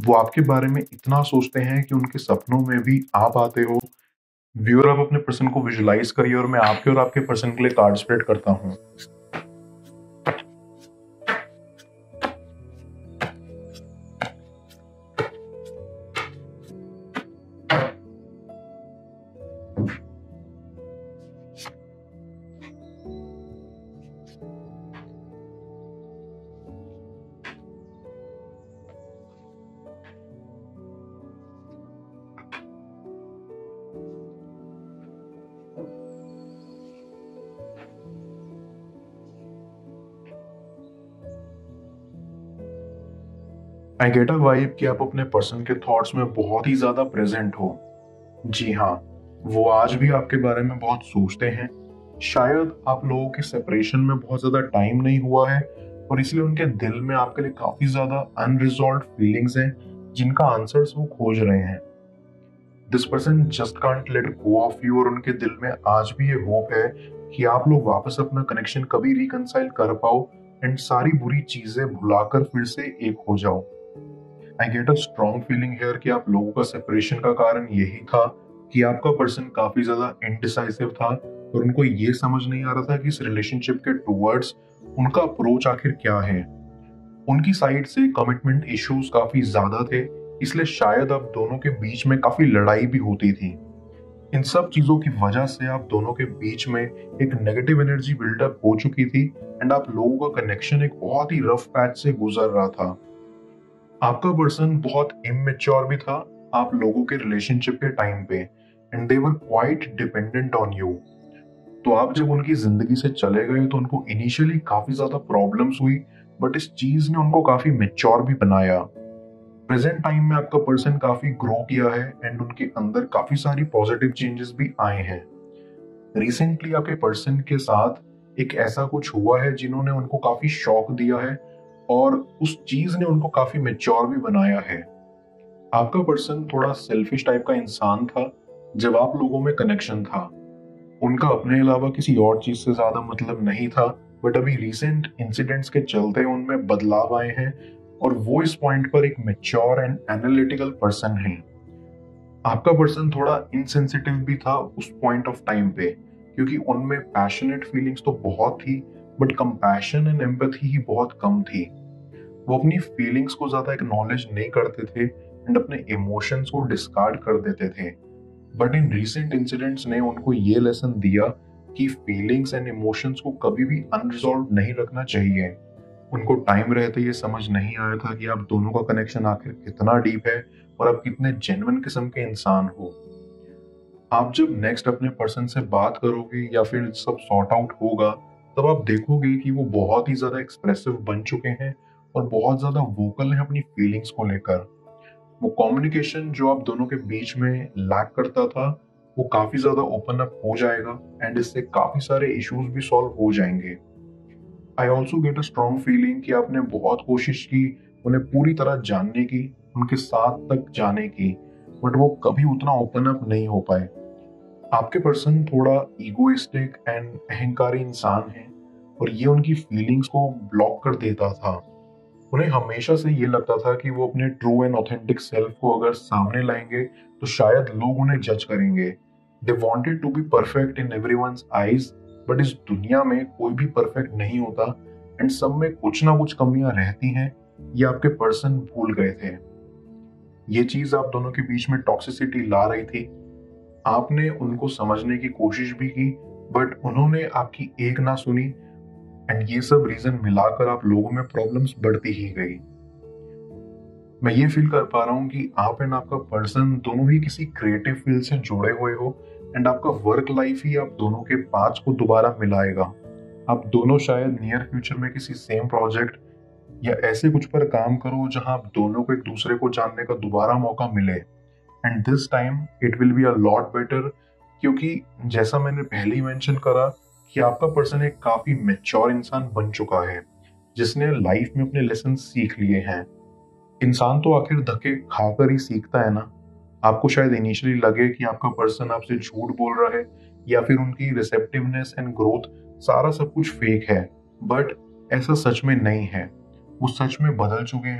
वो आपके बारे में इतना सोचते हैं कि उनके सपनों में भी आप आते हो। व्यूअर, आप अपने पर्सन को विजुलाइज करिए और मैं आपके और आपके पर्सन के लिए कार्ड स्प्रेड करता हूँ। आई गेट अ वाइब कि आप अपने पर्सन के थॉट्स में बहुत ही ज्यादा प्रेजेंट हो। जी हाँ, वो आज भी आपके बारे में बहुत सोचते हैं। शायद आप लोगों के सेपरेशन में बहुत ज्यादा टाइम नहीं हुआ है और इसलिए उनके दिल में आपके लिए काफी ज्यादा अनरिजॉल्व्ड फीलिंग्स हैं जिनका आंसर्स वो खोज रहे हैं। This person just can't let go of you और उनके दिल में आज भी ये होप है कि आप लोग वापस अपना कनेक्शन कभी रिकंसाइल कर पाओ एंड सारी बुरी चीजें भुलाकर फिर से एक हो जाओ। I get a strong feeling here कि आप लोगों का सेपरेशन का कारण यही था कि आपका पर्सन काफी ज्यादा इनडिसाइसिव था और उनको ये समझ नहीं आ रहा था कि इस रिलेशनशिप के टुवर्ड्स उनका अप्रोच आखिर क्या है। उनकी साइड से कमिटमेंट इश्यूज काफी ज्यादा थे, इसलिए शायद आप दोनों के बीच में काफी लड़ाई भी होती थी। इन सब चीजों की वजह से आप दोनों के बीच में एक नेगेटिव एनर्जी बिल्डअप हो चुकी थी एंड आप लोगों का कनेक्शन एक बहुत ही रफ पैच से गुजर रहा था। आपका पर्सन बहुत इमेच्योर भी था आप लोगों के रिलेशनशिप के टाइम पे and they were quite dependent on you. तो आप जब उनकी जिंदगी से चले गए तो उनको इनिशियली काफी ज्यादा प्रॉब्लम्स हुई, बट इस चीज ने उनको काफी मेच्योर भी बनाया। प्रेजेंट टाइम में आपका पर्सन काफी ग्रो किया है एंड उनके अंदर काफी सारी पॉजिटिव चेंजेस भी आए हैं। रिसेंटली आपके पर्सन के साथ एक ऐसा कुछ हुआ है जिन्होंने उनको काफी शॉक दिया है और उस चीज ने उनको काफी मेच्योर भी बनाया है। आपका पर्सन थोड़ा सेल्फिश टाइप का इंसान था जब आप लोगों में कनेक्शन था। उनका अपने अलावा किसी और चीज से ज्यादा मतलब नहीं था, बट अभी रिसेंट इंसिडेंट्स के चलते उनमें बदलाव आए हैं और वो इस पॉइंट पर एक मेच्योर एंड एनालिटिकल पर्सन है। आपका पर्सन थोड़ा इनसेंसिटिव भी था उस पॉइंट ऑफ टाइम पे, क्योंकि उनमें पैशनेट फीलिंग्स तो बहुत थी बट कंपैशन एंड एम्पैथी ही बहुत कम थी। वो अपनी फीलिंग्स को ज्यादा एक्नॉलेज नहीं करते थे एंड अपने इमोशंस को डिस्कार्ड कर देते थे। बट इन रिसेंट इंसिडेंट्स ने उनको ये लेसन दिया कि फीलिंग्स एंड इमोशंस को कभी भी अनरिजॉल्व नहीं रखना चाहिए। उनको टाइम रहते ये समझ नहीं आया था कि आप दोनों का कनेक्शन आखिर कितना डीप है और आप कितने जेन्युइन किस्म के इंसान हो। आप जब नेक्स्ट अपने पर्सन से बात करोगे या फिर सब सॉर्ट आउट होगा, तब आप देखोगे कि वो बहुत ही ज्यादा एक्सप्रेसिव बन चुके हैं और बहुत ज्यादा वोकल हैं अपनी फीलिंग्स को लेकर। वो कम्युनिकेशन जो आप दोनों के बीच में लैक करता था वो काफी ज्यादा ओपन अप हो जाएगा एंड इससे काफी सारे इश्यूज भी सॉल्व हो जाएंगे। I also get a strong feeling कि आपने बहुत कोशिश की उन्हें पूरी तरह जानने की, उनके साथ तक जाने की, बट वो कभी उतना ओपन अप नहीं हो पाए। आपके पर्सन थोड़ा ईगोइस्टिक एंड अहंकारी इंसान है और ये उनकी फीलिंग्स को ब्लॉक कर देता था। उन्हें हमेशा से ये लगता था कि वो अपने ट्रू एंड ऑथेंटिक सेल्फ को अगर सामने लाएंगे तो शायद लोग उन्हें जज करेंगे। They wanted to be perfect in everyone's eyes, but इस दुनिया में कोई भी परफेक्ट नहीं होता एंड सब में कुछ ना कुछ कमियां रहती हैं। ये आपके पर्सन भूल गए थे। ये चीज आप दोनों के बीच में टॉक्सिसिटी ला रही थी। आपने उनको समझने की कोशिश भी की बट उन्होंने आपकी एक ना सुनी एंड ये सब रीजन मिलाकर आप लोगों में प्रॉब्लम्स बढ़ती ही गई। मैं ये फील कर पा रहा हूँ कि आप एंड आपका पर्सन दोनों ही किसी क्रिएटिव फील्ड से जुड़े हुए हो एंड आपका वर्क लाइफ ही आप दोनों के पांच को दोबारा मिलाएगा। आप दोनों शायद नियर फ्यूचर में किसी सेम प्रोजेक्ट या ऐसे कुछ पर काम करो जहां आप दोनों को एक दूसरे को जानने का दोबारा मौका मिले and this time it will be a lot better, क्योंकि जैसा मैंने पहले ही मेंशन करा कि आपका पर्सन एक काफी मेच्योर इंसान बन चुका है जिसने लाइफ में अपने लेसन सीख लिए हैं। इंसान तो आखिर धक्के खाकर ही सीखता है ना। आपको शायद इनिशियली लगे कि आपका पर्सन आपसे झूठ बोल रहा है या फिर उनकी रिसेप्टिवनेस एंड ग्रोथ सारा सब कुछ फेक है, बट ऐसा सच में नहीं है। वो सच में बदल चुके हैं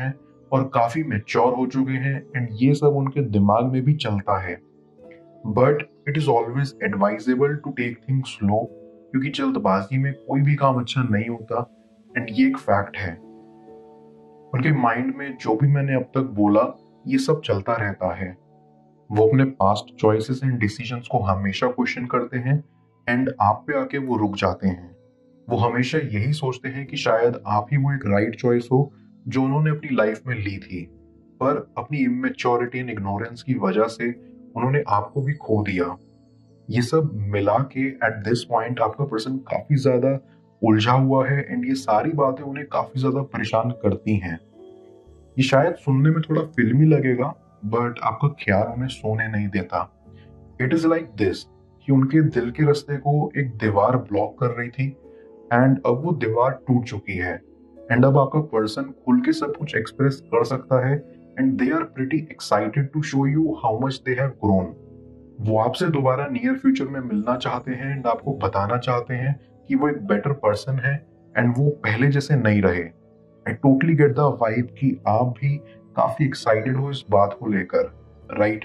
और काफी मैच्योर हो चुके हैं एंड ये सब उनके दिमाग में भी चलता है। But it is always advisable to take things slow, क्योंकि जल्दबाजी में कोई भी काम अच्छा नहीं होता एंड ये एक फैक्ट है। उनके माइंड में जो भी मैंने अब तक बोला ये सब चलता रहता है। वो अपने पास्ट चॉइसेस एंड डिसीजंस को हमेशा क्वेश्चन करते हैं एंड आप पे आके वो रुक जाते हैं। वो हमेशा यही सोचते हैं कि शायद आप ही वो एक राइट चॉइस हो जो उन्होंने अपनी लाइफ में ली थी, पर अपनी इमेच्योरिटी एंड इग्नोरेंस की वजह से उन्होंने आपको भी खो दिया। ये सब मिला के एट दिस पॉइंट आपका पर्सन काफी ज्यादा उलझा हुआ है एंड ये सारी बातें उन्हें काफी ज्यादा परेशान करती हैं। ये शायद सुनने में थोड़ा फिल्मी लगेगा, बट आपका ख्याल उन्हें सोने नहीं देता। इट इज लाइक दिस कि उनके दिल के रास्ते को एक दीवार ब्लॉक कर रही थी एंड अब वो दीवार टूट चुकी है एंड अब आपका पर्सन खुल के सब कुछ एक्सप्रेस कर सकता है and they are pretty excited to show you how much they have grown. वो आपसे दोबारा नियर फ्यूचर में मिलना चाहते हैं एंड आपको बताना चाहते हैं कि वो एक बेटर पर्सन है एंड वो पहले जैसे नहीं रहे। I totally get the vibe कि आप भी काफी एक्साइटेड हो इस बात को लेकर, राइट?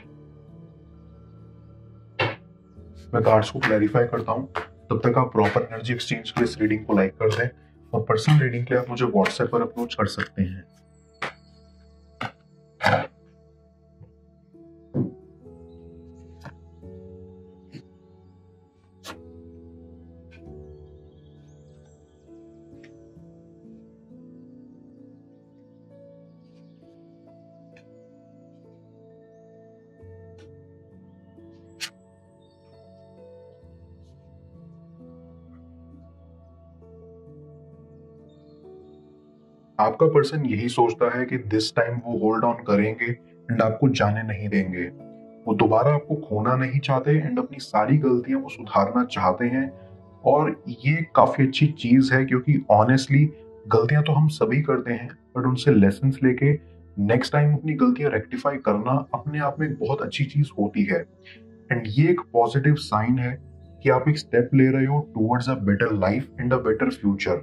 मैं कार्ड्स को क्लैरिफाई करता हूँ, तब तक आप प्रॉपर एनर्जी एक्सचेंज के लिए इस रीडिंग को लाइक कर दें और पर्सनल रीडिंग के लिए आप मुझे व्हाट्सएप पर अप्रोच कर सकते हैं। आपका पर्सन यही सोचता है कि दिस टाइम वो होल्ड ऑन करेंगे एंड आपको जाने नहीं देंगे। वो दोबारा आपको खोना नहीं चाहते एंड अपनी सारी गलतियां वो सुधारना चाहते हैं। और ये काफी अच्छी चीज है, क्योंकि ऑनेस्टली गलतियां तो हम सभी करते हैं, बट उनसे लेसन्स लेके नेक्स्ट टाइम अपनी गलतियां रेक्टिफाई करना अपने आप में एक बहुत अच्छी चीज होती है। एंड ये एक पॉजिटिव साइन है कि आप एक स्टेप ले रहे हो towards a better life and a better future.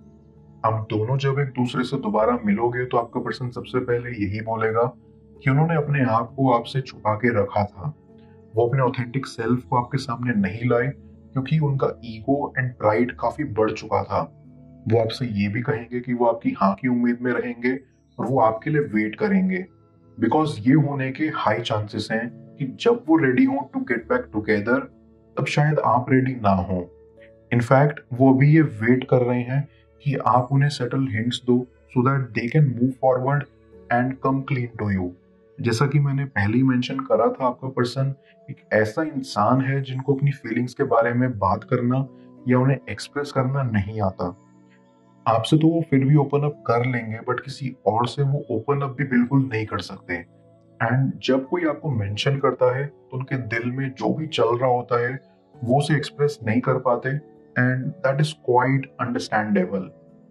आप दोनों जब एक दूसरे से दोबारा मिलोगे तो आपका पर्सन सबसे पहले यही बोलेगा कि उन्होंने अपने आप को आपसे छुपा के रखा था। वो अपने ऑथेंटिक सेल्फ को आपके सामने नहीं लाए क्योंकि उनका ईगो एंड प्राइड काफी बढ़ चुका था। वो आपसे ये भी कहेंगे कि वो आपकी हाँ की उम्मीद में रहेंगे और वो आपके लिए वेट करेंगे, बिकॉज ये होने के हाई चांसेस हैं कि जब वो रेडी हो टू गेट बैक टुगेदर तब शायद आप रेडी ना हो। इनफैक्ट वो अभी ये वेट कर रहे हैं कि आप उन्हें सटल हिंट्स दो so that they can move forward and come clean to you. जैसा कि मैंने पहले ही मेंशन करा था, आपका पर्सन एक ऐसा इंसान है जिनको अपनी फीलिंग्स के बारे में बात करना या उन्हें एक्सप्रेस करना नहीं आता। आपसे तो वो फिर भी ओपन अप कर लेंगे, बट किसी और से वो ओपन अप भी बिल्कुल नहीं कर सकते। एंड जब कोई आपको मेंशन करता है तो उनके दिल में जो भी चल रहा होता है वो उसे एक्सप्रेस नहीं कर पाते and that is quite understandable.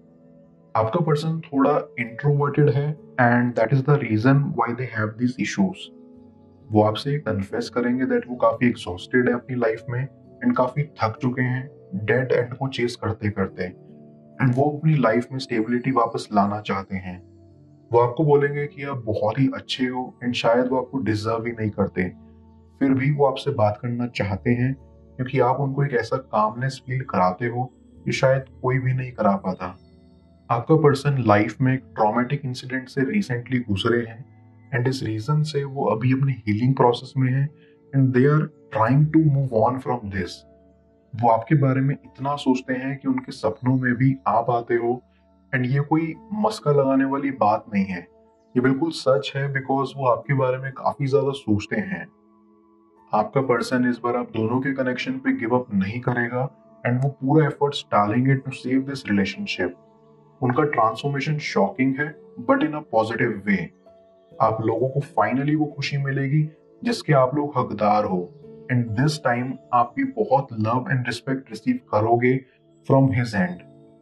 आपका पर्सन थोड़ा इंट्रोवर्टेड है and that is the reason why they have this issues. वो आपसे कन्फेस करेंगे दैट वो काफी एग्जॉस्टेड है अपनी लाइफ में एंड काफी थक चुके हैं डेड एंड को चेस करते करते, एंड वो अपनी लाइफ में स्टेबिलिटी वापस लाना चाहते हैं। वो आपको बोलेंगे कि आप बहुत ही अच्छे हो एंड शायद वो आपको डिजर्व ही नहीं करते, फिर भी वो आपसे बात करना चाहते हैं क्योंकि आप उनको एक ऐसा कामनेस फील कराते हो जो शायद कोई भी नहीं करा पाता। आपका पर्सन लाइफ में एक ट्रॉमेटिक इंसिडेंट से रिसेंटली गुजरे हैं एंड इस रीजन से वो अभी अपने हीलिंग प्रोसेस में है and they are trying to move on from this. वो आपके बारे में इतना सोचते हैं कि उनके सपनों में भी आप आते हो एंड ये कोई मस्का लगाने वाली बात नहीं है, ये बिल्कुल सच है, बिकॉज वो आपके बारे में काफी ज्यादा सोचते हैं। आपका पर्सन इस बार आप दोनों के कनेक्शन पे गिव अप नहीं करेगा एंड वो पूरा एफर्ट्स डालेंगे टू सेव दिस रिलेशनशिप। उनका ट्रांसफॉर्मेशन शॉकिंग है but in a positive way. आप लोगों को फाइनली वो खुशी मिलेगी जिसके आप लोग हकदार हो एंड दिस टाइम आप भी बहुत लव एंड रिस्पेक्ट रिसीव करोगे from his end.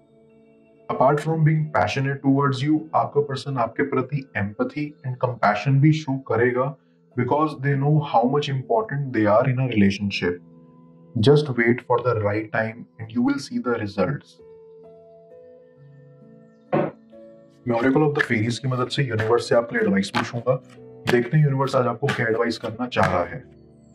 Apart from being passionate towards you, आपका पर्सन आपके प्रति एम्पैथी एंड कंपैशन भी शो करेगा because they know how much important they are in a relationship. Just wait for the right time and you will see the results. मैं oracle of the fairies की मदद से universe से आपके लिए advice पूछूंगा। देखते हैं यूनिवर्स आज आपको क्या एडवाइस करना चाह रहा है।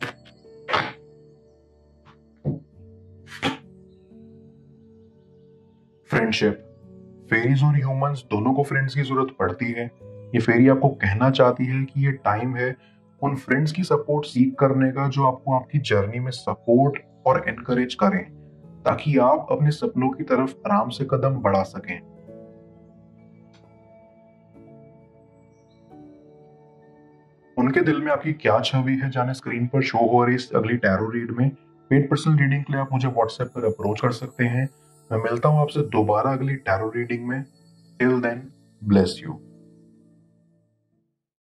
फ्रेंडशिप। फेरीज और ह्यूमंस दोनों को फ्रेंड्स की जरूरत पड़ती है। ये फेरी आपको कहना चाहती है कि ये टाइम है उन फ्रेंड्स की सपोर्ट सीख करने का जो आपको आपकी जर्नी में सपोर्ट और एनकरेज करें, ताकि आप अपने सपनों की तरफ आराम से कदम बढ़ा सकें। उनके दिल में आपकी क्या छवि है जाने स्क्रीन पर शो हो रही इस अगली टैरो रीड में। पेड पर्सनल रीडिंग के लिए आप मुझे व्हाट्सएप पर अप्रोच कर सकते हैं। मैं मिलता हूं आपसे दोबारा अगली टैरो रीडिंग में। Till then, bless you.